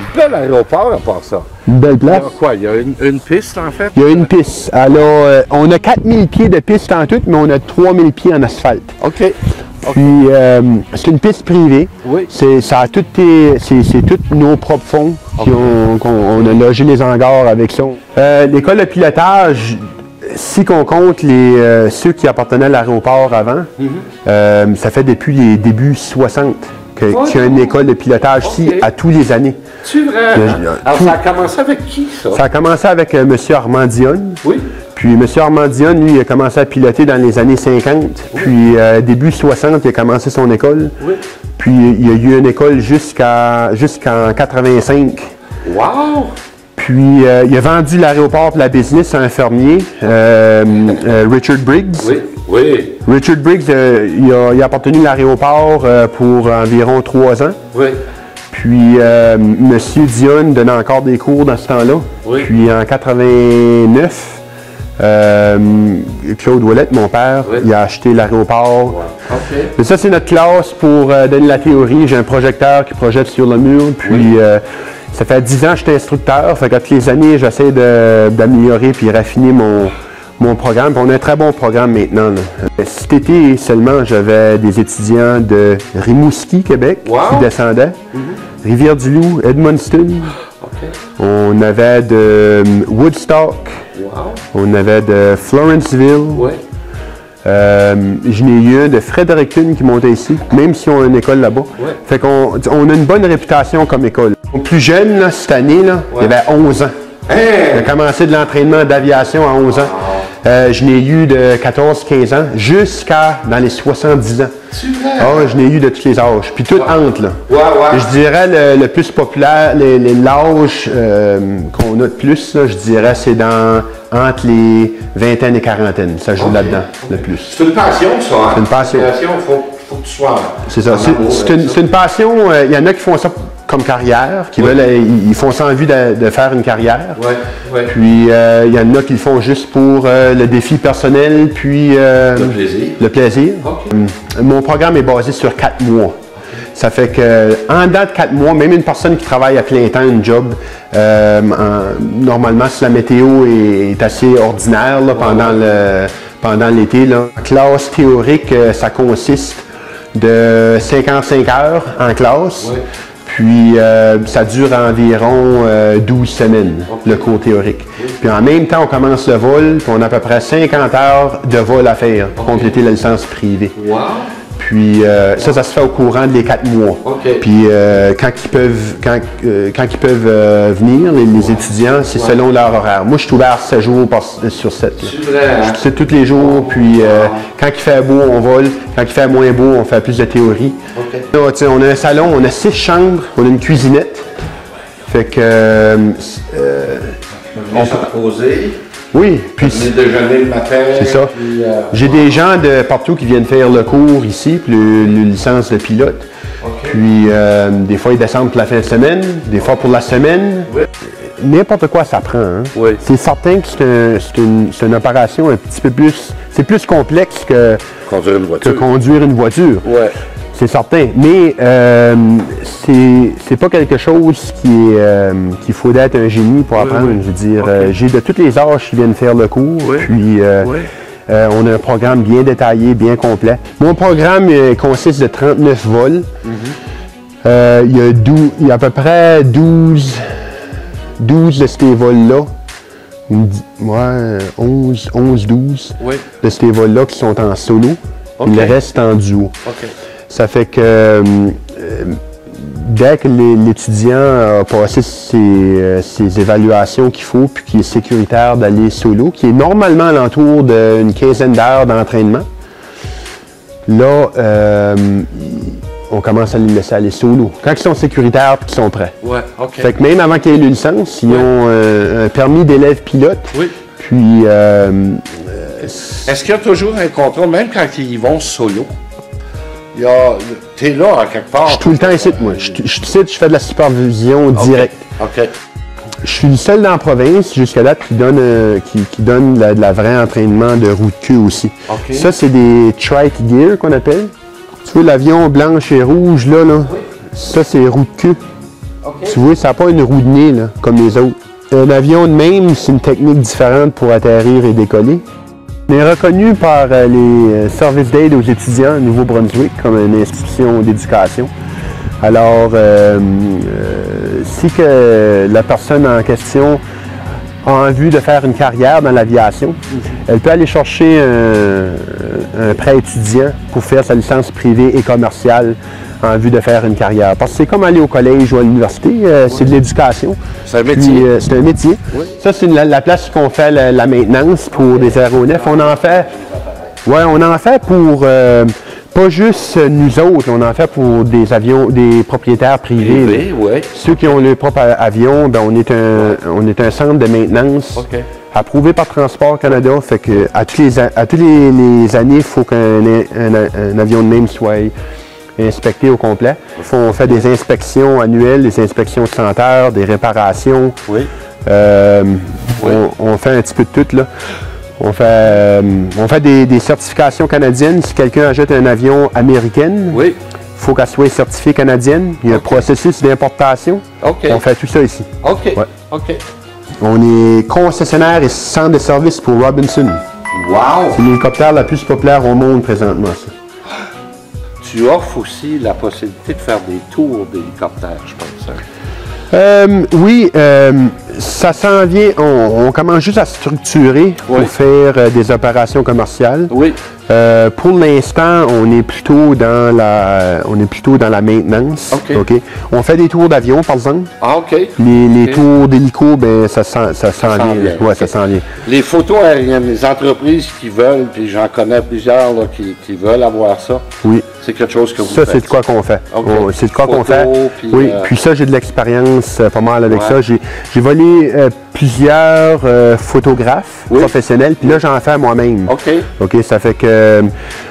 Bel aéroport à part ça. Une belle Il y a place. quoi? Il y a une piste en fait? Il y a une piste. Alors, on a 4000 pieds de piste en tout, mais on a 3000 pieds en asphalte. OK. Puis, c'est une piste privée. Oui. C'est tous nos propres fonds qu'on a logé les hangars avec ça. L'école de pilotage, si on compte ceux qui appartenaient à l'aéroport avant, ça fait depuis les débuts 60 qu'il y a une école de pilotage ici à tous les années. C'est vrai? Alors, ça a commencé avec qui, ça? Ça a commencé avec M. Armand Dionne. Oui. Puis M. Armand Dionne, lui, il a commencé à piloter dans les années 50. Puis début 60, il a commencé son école. Oui. Puis il y a eu une école jusqu'en 85. Wow! Puis il a vendu l'aéroport pour la business à un fermier, Richard Briggs. Oui. Oui. Richard Briggs, il a appartenu à l'aéroport pour environ 3 ans. Oui. Puis M. Dionne donnait encore des cours dans ce temps-là. Oui. Puis en 89, Claude Ouellette, mon père, Oui. il a acheté l'aéroport. Wow. OK. Mais ça, c'est notre classe pour donner la théorie. J'ai un projecteur qui projette sur le mur. Puis ça fait 10 ans que je suis instructeur. Fait qu'à toutes les années, j'essaie d'améliorer puis raffiner mon programme. Puis on a un très bon programme maintenant, là. Cet été seulement, j'avais des étudiants de Rimouski, Québec, Wow. qui descendaient. Rivière-du-Loup, Edmundston. OK. On avait de Woodstock. Wow. On avait de Florenceville. Oui. Je n'ai eu un de Fredericton qui montait ici, même si on a une école là-bas. Ouais. Fait qu'on a une bonne réputation comme école. Mon plus jeune, là, cette année, là, il avait 11 ans. Il a commencé de l'entraînement d'aviation à 11 ans. Je n'ai eu de 14-15 ans jusqu'à dans les 70 ans. C'est vrai? Ah, je n'ai eu de tous les âges. Puis tout entre, là. Ouais, ouais. Je dirais le plus populaire, l'âge qu'on a de plus, là, je dirais, c'est entre les vingtaines et quarantaines. Ça joue là-dedans, le plus. C'est une passion, ça, hein? C'est une passion. Faut que tu sois. C'est ça. C'est une passion. Il y en a qui font ça comme carrière, qui veulent, ils font ça en vue de faire une carrière. Oui, oui. Puis il y en a qui le font juste pour le défi personnel, puis Le plaisir. le plaisir. OK. Mon programme est basé sur 4 mois. Ça fait que en dedans de 4 mois, même une personne qui travaille à plein temps, une job, normalement, si la météo est assez ordinaire là, pendant l'été, là, en classe théorique, ça consiste de 55 heures en classe. Oui. Puis ça dure environ 12 semaines, le cours théorique. Puis en même temps, on commence le vol, puis on a à peu près 50 heures de vol à faire pour compléter la licence privée. Wow. Puis ça se fait au courant des 4 mois. OK. Puis quand ils peuvent venir, les étudiants, c'est selon leur horaire. Moi, je suis ouvert 7 jours sur 7. Là. C'est vrai, hein? Je suis tous les jours, puis quand il fait beau, on vole. Quand il fait moins beau, on fait plus de théorie. OK. Là, on a un salon, on a 6 chambres, on a une cuisinette. Fait que... On peut poser. oui, puis... Venir déjeuner le matin. C'est ça. Puis, J'ai des gens de partout qui viennent faire le cours ici, puis le licence de pilote. OK. Puis des fois, ils descendent pour la fin de semaine, des fois pour la semaine. Oui. N'importe quoi, ça prend. Hein? Oui. C'est certain que c'est une opération un petit peu plus... C'est plus complexe que Conduire une voiture. conduire une voiture. Ouais. C'est certain. Mais c'est pas quelque chose qu'il faut d'être un génie pour apprendre. oui. Je veux dire, OK. j'ai de tous les âges qui viennent faire le cours. Oui. Puis Oui. on a un programme bien détaillé, bien complet. Mon programme consiste de 39 vols. Il y a à peu près 12 de ces vols-là. 11, 12 Oui. de ces vols-là qui sont en solo. OK. Le reste en duo. OK. Ça fait que dès que l'étudiant a passé ses évaluations qu'il faut, puis qu'il est sécuritaire d'aller solo, qui est normalement alentour d'une quinzaine d'heures d'entraînement, là, on commence à les laisser aller solo. Quand ils sont sécuritaires et qu'ils sont prêts. Ouais. OK. Fait que même avant qu'ils aient une licence, ils ont un permis d'élève pilote. Oui. Puis, Est-ce qu'il y a toujours un contrôle, même quand ils vont solo? T'es là, à quelque part. je suis tout le temps ici, moi. Je fais de la supervision directe. OK. Je suis le seul dans la province, jusqu'à date, qui donne de la vraie entraînement de roue de queue aussi. OK. Ça, c'est des trike gear qu'on appelle. Tu vois l'avion blanche et rouge, là? Ça, c'est roue de queue. OK. Tu vois, ça n'a pas une roue de nez, là, comme les autres. Un avion de même, c'est une technique différente pour atterrir et décoller. On est reconnu par les services d'aide aux étudiants au Nouveau-Brunswick comme une institution d'éducation. Alors, si que la personne en question a envie de faire une carrière dans l'aviation, elle peut aller chercher un prêt étudiant pour faire sa licence privée et commerciale en vue de faire une carrière. Parce que c'est comme aller au collège ou à l'université, c'est de l'éducation. C'est un métier. C'est un métier. Oui. Ça, c'est la place qu'on fait la maintenance pour des aéronefs. On en fait, on en fait pour pas juste nous autres, on en fait pour des avions, des propriétaires privés. Privé, oui. Ceux qui ont leur propre avion, ben, on est un centre de maintenance. OK. Approuvé par Transport Canada, fait que à tous les années, il faut qu'un avion de même soit inspecté au complet. On fait des inspections annuelles, des inspections sanitaires, des réparations. Oui. On fait un petit peu de tout, là. On fait des certifications canadiennes. Si quelqu'un achète un avion américain, Oui. il faut qu'elle soit certifiée canadienne. Il y a un processus d'importation. OK. On fait tout ça ici. OK. Ouais. OK. On est concessionnaire et centre de service pour Robinson. Wow! C'est l'hélicoptère la plus populaire au monde présentement, ça. Tu offres aussi la possibilité de faire des tours d'hélicoptères, je pense. Oui, ça s'en vient. On commence juste à structurer Oui. pour faire des opérations commerciales. Oui. Pour l'instant, on est plutôt dans la maintenance. OK. On fait des tours d'avion, par exemple. Ah, OK. Les OK. tours d'hélico, ben ça s'en vient. vient, Ouais, OK. ça s'en vient. Les photos aériennes, les entreprises qui veulent, puis j'en connais plusieurs là, qui veulent avoir ça, Oui. c'est quelque chose que vous Ça, faites. c'est de quoi qu'on fait. OK. C'est de quoi qu'on Photos, fait. puis, Oui, puis ça, j'ai de l'expérience pas mal avec Ouais. ça. J'ai volé plusieurs photographes Oui. professionnels, puis là, j'en fais moi-même. OK. OK, ça fait que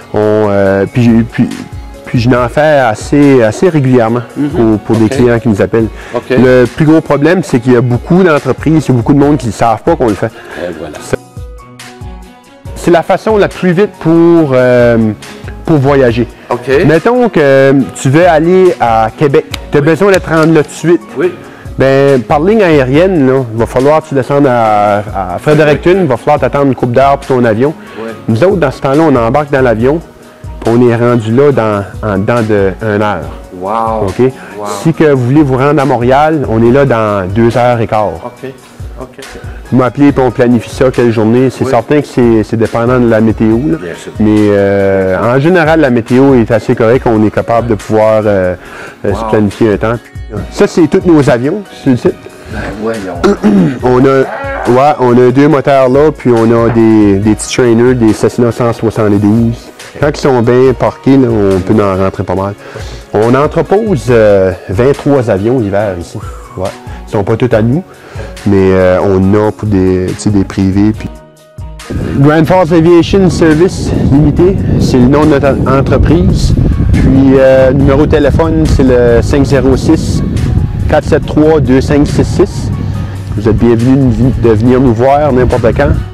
puis je n'en fais assez régulièrement pour des OK. clients qui nous appellent. OK. Le plus gros problème, c'est qu'il y a beaucoup d'entreprises, il y a beaucoup de monde qui ne savent pas qu'on le fait. Et voilà. C'est la façon la plus vite pour voyager. OK. Mettons que tu veux aller à Québec, tu as besoin de te rendre là tout de suite. Oui. Ben, par ligne aérienne, là, il va falloir que tu descendes à Fredericton, il va falloir t'attendre une couple d'heures pour ton avion. Oui. Nous autres, dans ce temps-là, on embarque dans l'avion, puis on est rendu là en dedans de 1 heure. Wow. OK? Wow. Si que vous voulez vous rendre à Montréal, on est là dans 2h15. OK. OK. Vous m'appelez et on planifie ça, quelle journée. C'est Oui. certain que c'est dépendant de la météo. Là. Bien sûr. Mais en général, la météo est assez correcte. On est capable de pouvoir se planifier un temps. Ça, c'est tous nos avions sur le site. Ben voyons. On a 2 moteurs là, puis on a des petits trainers, des Cessna 172. Quand ils sont bien parqués, là, on peut en rentrer pas mal. On entrepose 23 avions l'hiver ici. Ouais. Ils ne sont pas tous à nous, mais on en a pour des privés. Puis... Grand Falls Aviation Service Limité, c'est le nom de notre entreprise. Puis, numéro de téléphone, c'est le 506-473-2566. Vous êtes bienvenus de venir nous voir n'importe quand.